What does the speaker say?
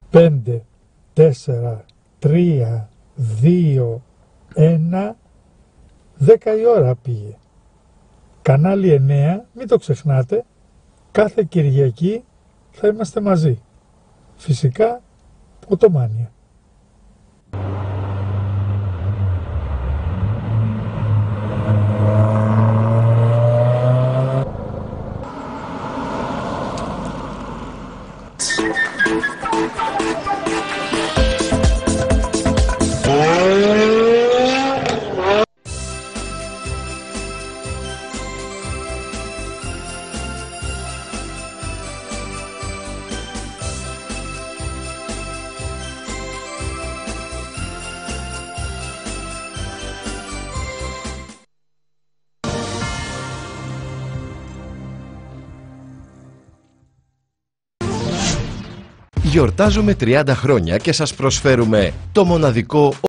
5, 4, 3, 2, 1, 10 η ώρα πήγε. Κανάλι 9, μην το ξεχνάτε, κάθε Κυριακή θα είμαστε μαζί. Φυσικά, Ottomania. Γιορτάζουμε 30 χρόνια και σας προσφέρουμε το μοναδικό